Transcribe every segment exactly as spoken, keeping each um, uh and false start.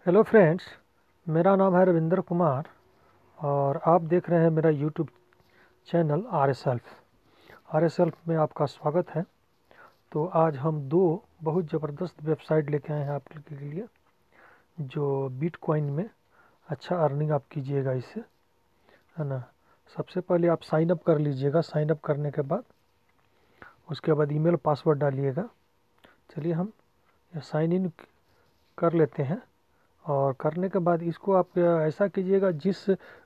Hello friends, मेरा नाम है रविंद्र कुमार और आप देख रहे हैं मेरा YouTube channel R S Elf. R S Elf में आपका स्वागत है। तो आज हम दो बहुत ज़बरदस्त वेबसाइट लेके आए हैं आपके लिए, जो बिटकॉइन में अच्छा अर्निंग आप कीजिएगा इससे, है ना। सबसे पहले आप साइन अप कर लीजिएगा। साइन अप करने के बाद उसके बाद ईमेल पासवर्ड डालिएगा। चलिए हम साइन इन कर लेते हैं। और करने के बाद इसको आप ऐसा कीजिएगा, जिस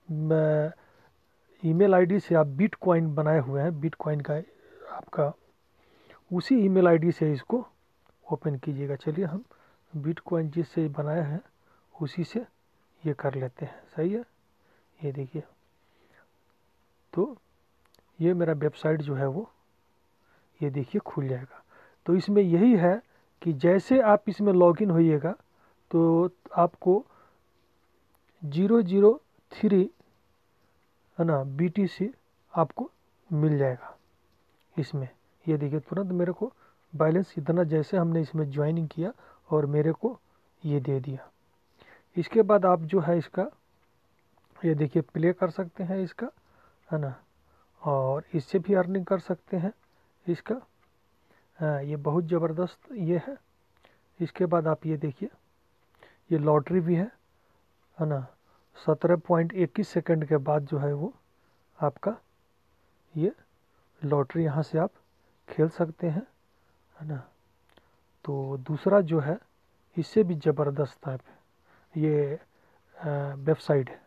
ईमेल आईडी से आप बिटकॉइन बनाए हुए हैं, बिटकॉइन का आपका उसी ईमेल आईडी से इसको ओपन कीजिएगा। चलिए हम बिटकॉइन जिससे बनाए हैं उसी से ये कर लेते हैं। सही है, ये देखिए। तो ये मेरा वेबसाइट जो है वो ये देखिए खुल जाएगा। तो इसमें यही है कि जैसे आप इसमें लॉगिन होइएगा तो आपको जीरो जीरो थ्री है ना बी टी सी आपको मिल जाएगा इसमें। ये देखिए तुरंत मेरे को बैलेंस इतना, जैसे हमने इसमें ज्वाइनिंग किया और मेरे को ये दे दिया। इसके बाद आप जो है इसका ये देखिए प्ले कर सकते हैं इसका, है ना। और इससे भी अर्निंग कर सकते हैं इसका। हाँ, ये बहुत ज़बरदस्त ये है। इसके बाद आप ये देखिए, ये लॉटरी भी है है ना। सत्रह पॉइंट इक्कीस सेकेंड के बाद जो है वो आपका ये लॉटरी यहाँ से आप खेल सकते हैं, है ना। तो दूसरा जो है इससे भी ज़बरदस्त है ये वेबसाइट है।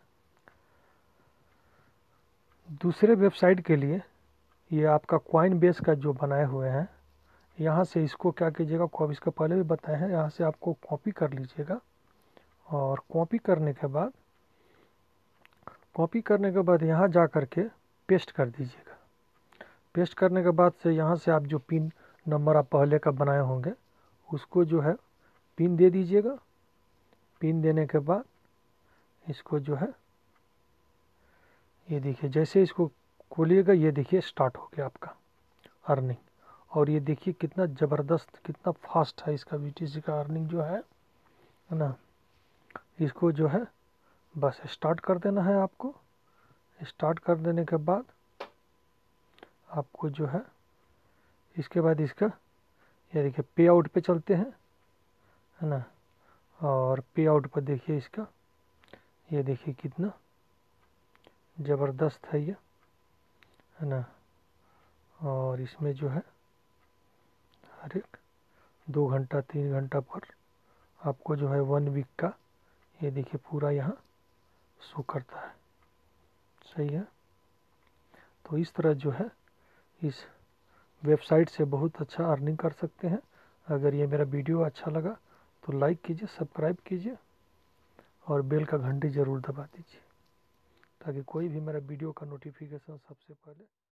दूसरे वेबसाइट के लिए ये आपका कॉइन बेस का जो बनाए हुए हैं, यहाँ से इसको क्या कीजिएगा, कॉपी इसका पहले भी बताया है, यहाँ से आपको कॉपी कर लीजिएगा। और कॉपी करने के बाद कॉपी करने के बाद यहाँ जा कर के पेस्ट कर दीजिएगा। पेस्ट करने के बाद से यहाँ से आप जो पिन नंबर आप पहले का बनाए होंगे उसको जो है पिन दे दीजिएगा। पिन देने के बाद इसको जो है ये देखिए, जैसे इसको खोलिएगा ये देखिए स्टार्ट हो गया आपका अर्निंग। और ये देखिए कितना ज़बरदस्त, कितना फास्ट है इसका बी टी सी का अर्निंग जो है है ना। इसको जो है बस स्टार्ट कर देना है आपको। स्टार्ट कर देने के बाद आपको जो है इसके बाद इसका ये देखिए पे आउट पे चलते हैं, है ना। और पे आउट पर देखिए इसका ये देखिए कितना ज़बरदस्त है ये, है ना। और इसमें जो है हर एक दो घंटा तीन घंटा पर आपको जो है वन वीक का ये देखिए पूरा यहाँ शो करता है। सही है। तो इस तरह जो है इस वेबसाइट से बहुत अच्छा अर्निंग कर सकते हैं। अगर ये मेरा वीडियो अच्छा लगा तो लाइक कीजिए, सब्सक्राइब कीजिए और बेल का घंटी ज़रूर दबा दीजिए, ताकि कोई भी मेरा वीडियो का नोटिफिकेशन सबसे पहले